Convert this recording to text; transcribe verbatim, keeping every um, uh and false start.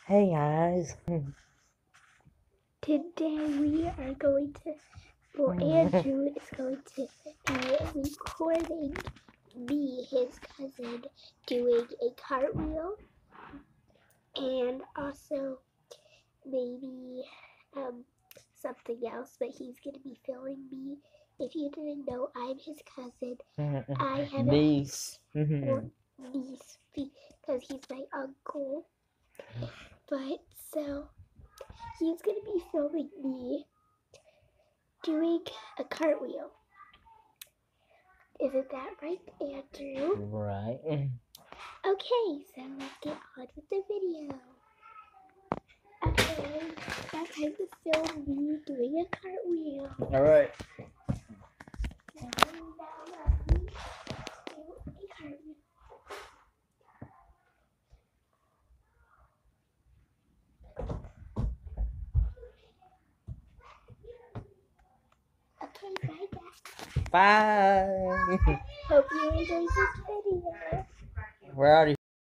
Hey guys. Today we are going to, well, Andrew is going to be recording me, his cousin, doing a cartwheel, and also maybe um, something else, but he's going to be filming me. If you didn't know, I'm his cousin. I have Niece. or niece, because he's my uncle. But so he's going to be filming me doing a cartwheel. Isn't that right, Andrew? Right. Okay, so let's get on with the video. Okay, now time to film me doing a cartwheel. Alright. Now, now let me do a cartwheel. Okay, bye guys. Bye. Hope you enjoyed this video. We're already